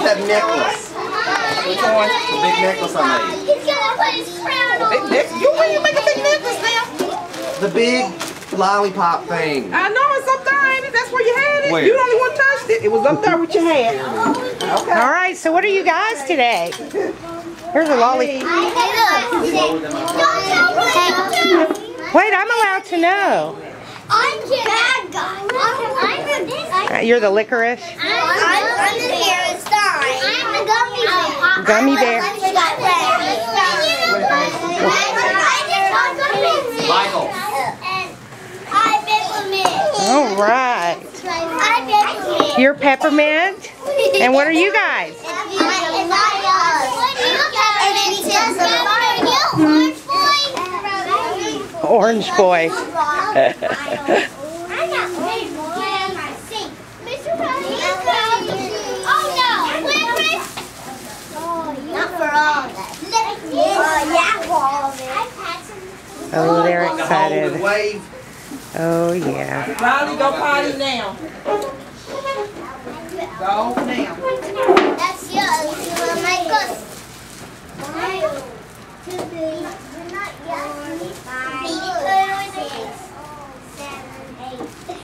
is that necklace? Which one? The big necklace I made. He's gonna put his crown on. Big necklace? You make a big necklace now? The big lollipop thing. I know it's up there, ain't it? That's where you had it. Where? You the only one touched it. It was up there with your hand. Okay. All right, so what are you guys today? Here's a lollipop. Wait, I'm allowed to know. I'm the bad guy. You're the licorice? I'm the Parasite. I'm the gummy bear. Gummy bear. Michael. I'm Peppermint. All right. I'm Peppermint. You're peppermint? And what are you guys? Orange boy. Oh, they're excited. Oh, yeah. Riley, go potty now. Go now. That's yours. You want my